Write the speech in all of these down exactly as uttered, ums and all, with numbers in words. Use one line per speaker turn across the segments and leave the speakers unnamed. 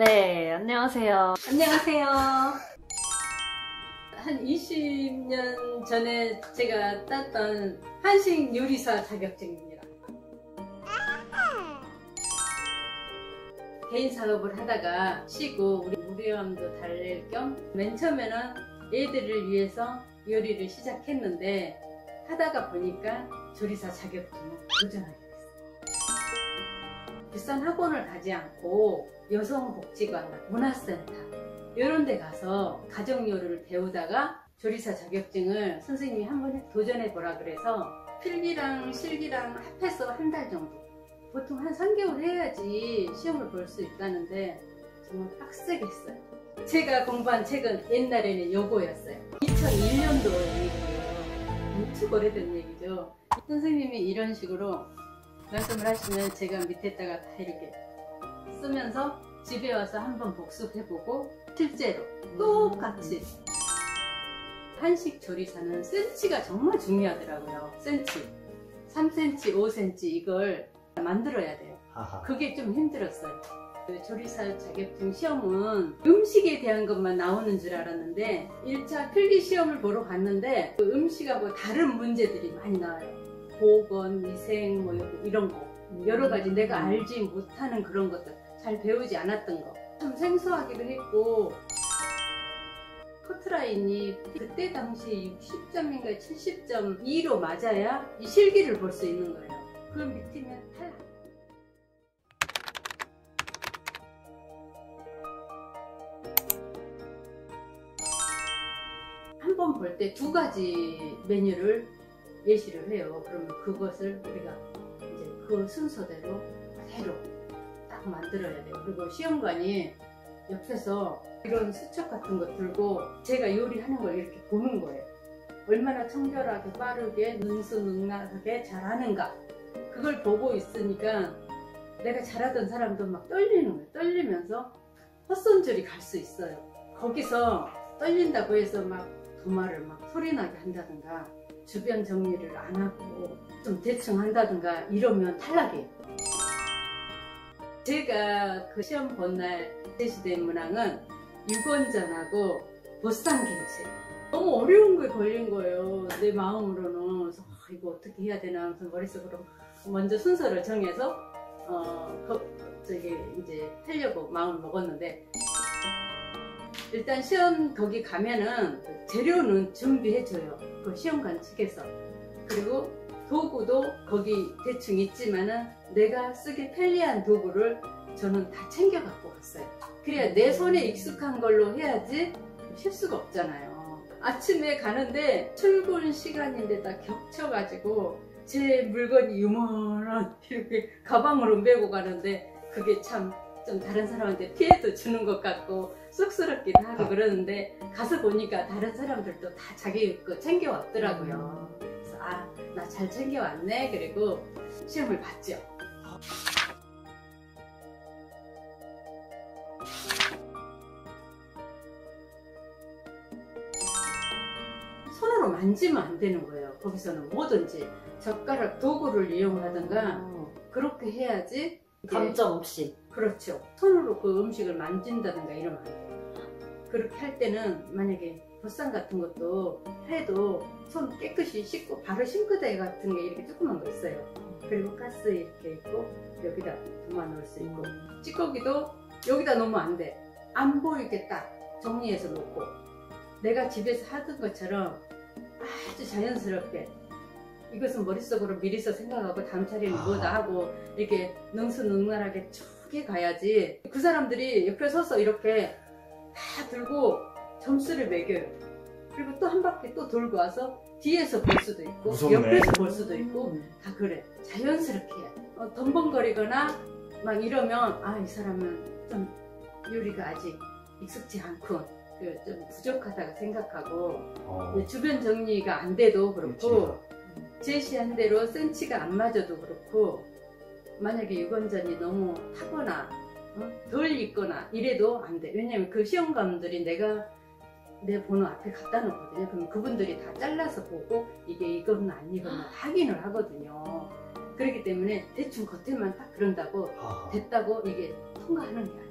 네, 안녕하세요.
안녕하세요. 한 이십 년 전에 제가 땄던 한식 요리사 자격증입니다. 개인 사업을 하다가 쉬고 우리 무료함도 달랠 겸 맨 처음에는 애들을 위해서 요리를 시작했는데 하다가 보니까 조리사 자격증을 도전하게 됐어요. 비싼 학원을 가지 않고 여성복지관, 문화센터 이런 데 가서 가정요리를 배우다가 조리사 자격증을 선생님이 한번 도전해 보라 그래서 필기랑 실기랑 합해서 한 달 정도, 보통 한 삼 개월 해야지 시험을 볼 수 있다는데 정말 빡세게 했어요. 제가 공부한 책은 옛날에는 요거였어요. 이천일 년도의 얘기예요. 무척 오래된 얘기죠. 선생님이 이런 식으로 말씀을 하시면 제가 밑에다가 다 이렇게 쓰면서 집에 와서 한번 복습해보고 실제로 똑같이 한식 조리사는 센치가 정말 중요하더라고요. 센치 삼 센치, 오 센치 이걸 만들어야 돼요. 그게 좀 힘들었어요. 조리사 자격증 시험은 음식에 대한 것만 나오는 줄 알았는데 일 차 필기 시험을 보러 갔는데 그 음식하고 다른 문제들이 많이 나와요. 보건, 위생 뭐 이런 거 여러 가지 내가 알지 못하는 그런 것들, 잘 배우지 않았던 거 좀 생소하기도 했고, 커트라인이 그때 당시 육십 점인가 칠십 점 이로 맞아야 이 실기를 볼 수 있는 거예요. 그 밑이면 탈락. 한 번 볼 때 두 가지 메뉴를 예시를 해요. 그러면 그것을 우리가 이제 그 순서대로 그대로 딱 만들어야 돼요. 그리고 시험관이 옆에서 이런 수첩 같은 거 들고 제가 요리하는 걸 이렇게 보는 거예요. 얼마나 청결하게 빠르게 능수능란하게 잘하는가, 그걸 보고 있으니까 내가 잘하던 사람도 막 떨리는 거예요. 떨리면서 헛손질이 갈 수 있어요. 거기서 떨린다고 해서 막 도마를 막 소리나게 한다든가 주변 정리를 안 하고 좀 대충 한다든가 이러면 탈락이에요. 제가 그 시험 본 날 제시된 문항은 유건전하고 보쌈김치. 너무 어려운 거에 걸린 거예요. 내 마음으로는. 그래서 아, 이거 어떻게 해야 되나 하면서 머릿속으로 먼저 순서를 정해서 어, 거, 저기 이제 하려고 마음을 먹었는데, 일단 시험 거기 가면은 재료는 준비해줘요. 그 시험관 측에서. 그리고 도구도 거기 대충 있지만은 내가 쓰기 편리한 도구를 저는 다 챙겨 갖고 갔어요. 그래야 내 손에 익숙한 걸로 해야지 실수가 없잖아요. 아침에 가는데 출근 시간인데 다 겹쳐가지고 제 물건이 유머런 이렇게 가방으로 메고 가는데 그게 참 좀 다른 사람한테 피해도 주는 것 같고 쑥스럽기도 하고 그러는데, 가서 보니까 다른 사람들도 다 자기 거 챙겨왔더라고요. 그래서 아, 나 잘 챙겨왔네. 그리고 시험을 봤죠. 손으로 만지면 안 되는 거예요. 거기서는 뭐든지 젓가락 도구를 이용하든가 그렇게 해야지.
감점 없이.
그렇죠. 손으로 그 음식을 만진다든가 이러면 안 돼요. 그렇게 할 때는 만약에 보쌈 같은 것도 해도 손 깨끗이 씻고 바로 싱크대 같은 게 이렇게 조그만 거 있어요. 그리고 가스 이렇게 있고 여기다 도마 넣을 수 있고, 찌꺼기도 여기다 놓으면 안 돼. 안 보이게 딱 정리해서 놓고 내가 집에서 하던 것처럼 아주 자연스럽게 이것은 머릿속으로 미리서 생각하고 다음 차례는 뭐다 하고 이렇게 능수능란하게 쭉 해가야지. 그 사람들이 옆에 서서 이렇게 다 들고 점수를 매겨요. 그리고 또 한 바퀴 또 돌고 와서 뒤에서 볼 수도 있고 무섭네. 옆에서 볼 수도 있고 다 그래. 자연스럽게 해야 돼. 어, 덤벙거리거나 막 이러면 아, 이 사람은 좀 요리가 아직 익숙지 않군, 그 좀 부족하다고 생각하고 어. 주변 정리가 안 돼도 그렇고 제시한 대로 센치가 안 맞아도 그렇고, 만약에 유건전이 너무 타거나 어? 덜 익거나 이래도 안 돼. 왜냐면 그 시험관들이 내가 내 번호 앞에 갖다 놓거든요. 그럼 그분들이 다 잘라서 보고 이게 이거는 안 익었나 확인을 하거든요. 그렇기 때문에 대충 겉에만 딱 그런다고 됐다고 이게 통과하는 게 아니에요.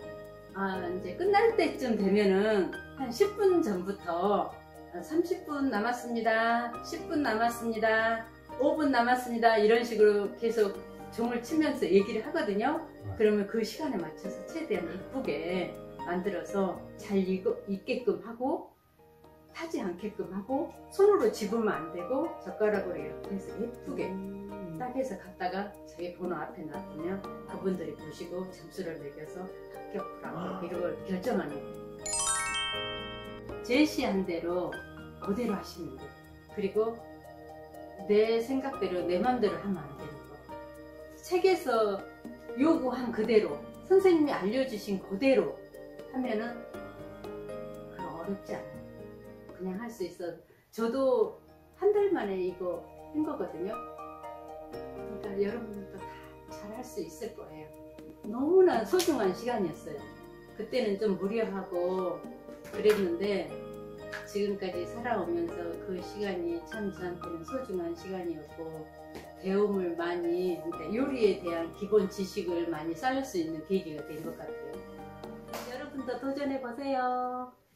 아, 이제 끝날 때쯤 되면은 한 십 분 전부터 삼십 분 남았습니다. 십 분 남았습니다. 오 분 남았습니다. 이런 식으로 계속 종을 치면서 얘기를 하거든요. 그러면 그 시간에 맞춰서 최대한 이쁘게 만들어서 잘 익어, 익게끔 하고 타지 않게끔 하고 손으로 집으면 안 되고 젓가락으로 이렇게 해서 예쁘게
음.
딱 해서 갖다가 자기 번호 앞에 놔두면 그분들이 보시고 점수를 매겨서 합격, 불합격 이런 걸 결정하는 거예요. 제시한 대로 그대로 하시면 돼요. 그리고 내 생각대로 내 맘대로 하면 안 되는 거. 책에서 요구한 그대로 선생님이 알려주신 그대로 하면은 그럼 어렵지 않아요. 그냥 할 수 있어. 저도 한 달 만에 이거 한 거거든요. 그러니까 여러분들도 다 잘 할 수 있을 거예요. 너무나 소중한 시간이었어요. 그때는 좀 무료하고 그랬는데 지금까지 살아오면서 그 시간이 참 저한테는 소중한 시간이었고 배움을 많이, 그러니까 요리에 대한 기본 지식을 많이 쌓을 수 있는 계기가 된 것 같아요. 여러분도 도전해 보세요.